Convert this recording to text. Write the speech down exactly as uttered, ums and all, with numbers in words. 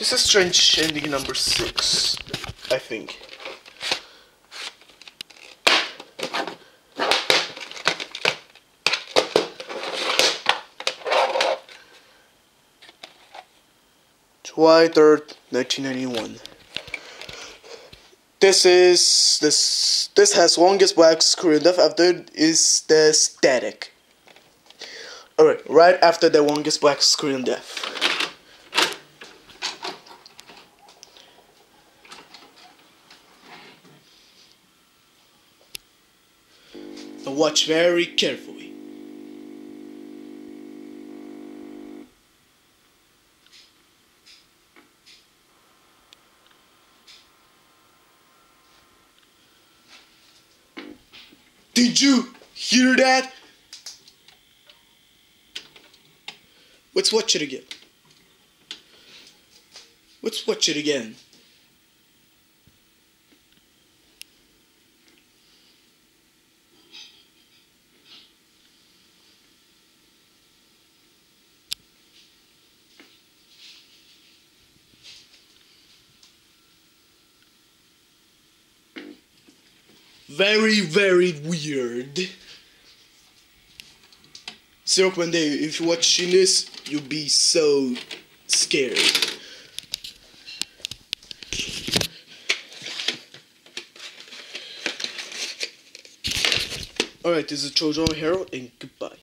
This is strange ending number six, I think. July third, nineteen ninety-one. This is this this has longest black screen. Left after it is the static. Alright, right after the longest black screen death. Now watch very carefully. Did you hear that? Let's watch it again. Let's watch it again. Very, very weird. zero point eight, if you're watching this, you'll be so scared. Alright, this is Chojo Hero, and goodbye.